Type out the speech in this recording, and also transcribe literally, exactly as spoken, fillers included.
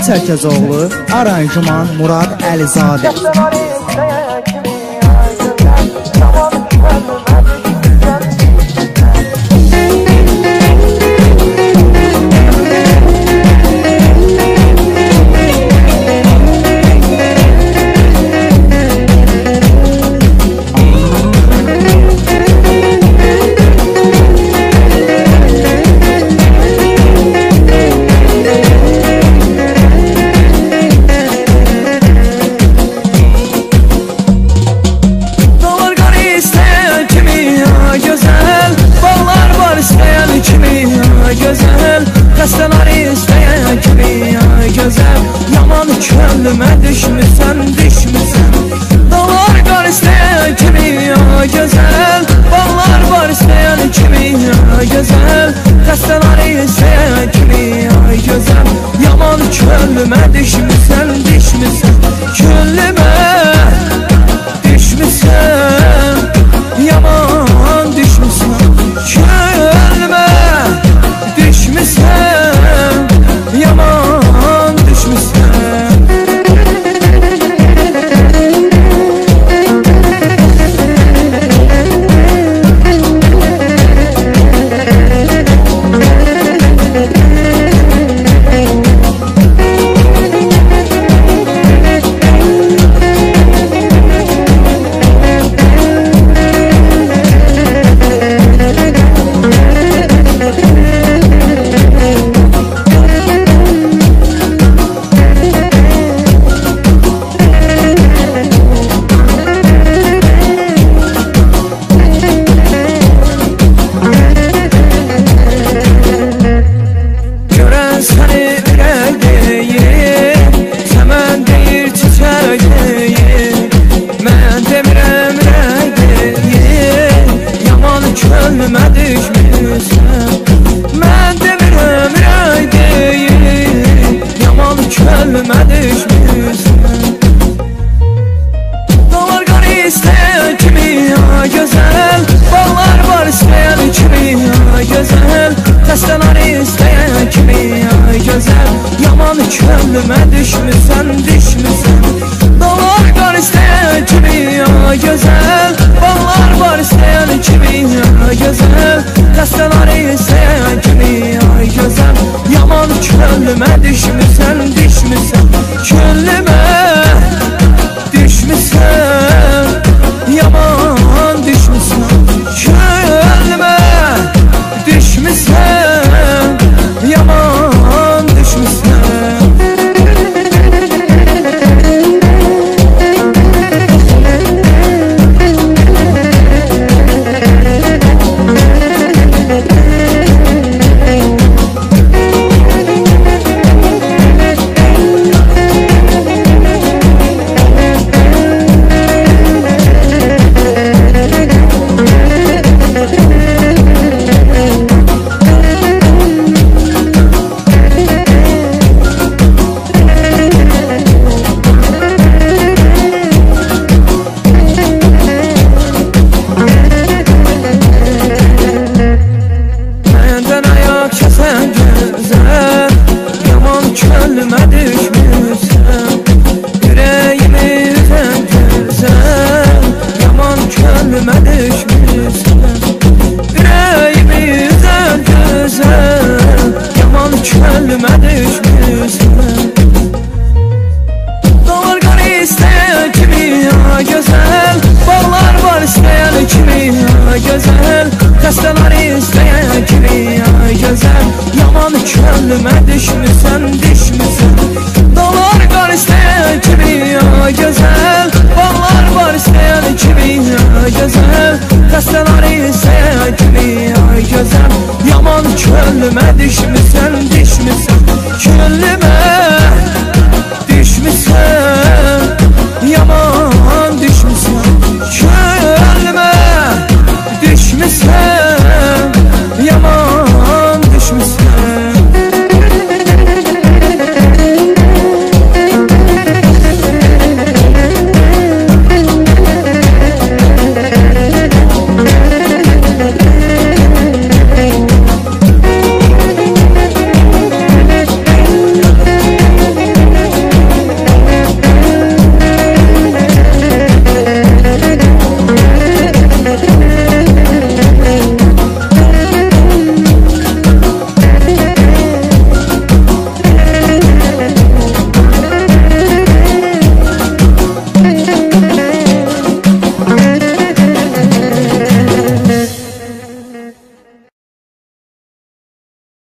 Çərkəzoğlu, aranjman Murad Əlizadə. Xəstələri istəyən kimi ay gözəl, yaman könlümə düşmüsən, düşmüsən. Dağlar qar istəyən kimi ay gözəl, bağlar var istəyən kimi ay gözəl. Xəstələri istəyən kimi ay gözəl, yaman könlümə düşmüsən, düşmüsən. Könlümə düşmüsən, yaman düşmüsən. Könlümə düşmüsən, yaman düşmüsən. Könlümə düşmüsən, mən demirəm rəy deyil, yaman könlümə düşmüsən. Dağlar qar istəyən kimi ay gözəl, bağlar var istəyən kimi ay gözəl. Xəstələri istəyən kimi ay gözəl, yaman könlümə düşmüsən, düşmüsən. Dağlar qar istəyən kimi ay gözəl, bağlar var istəyən kimi ay gözəl. Xəstələri istəyən kimi ay gözəl, yaman könlümə düşmüsən, düşmüsən. Könlümə düşmüsən, yaman düşmüsən. Könlümə düşmüsən, yaman düşmüsən. Könlümə düşmüsən, ürəyimi üzən gözəl, yaman könlümə düşmüsən. Ürəyimi üzən gözəl, yaman könlümə düşmüsən. Dağlar qar istəyən kimi ay gözəl, bağlar var istəyən kimi ay gözəl. Xəstələri istəyən kimi ay gözəl, yaman könlümə düşmüsən, düşmüsən. Dağlar qar istəyən kimi ay gözəl, bağlar var istəyən kimi ay gözəl. Xəstələri istəyən kimi ay gözəl, yaman könlümə düşmüsən, düşmüsən. Könlümə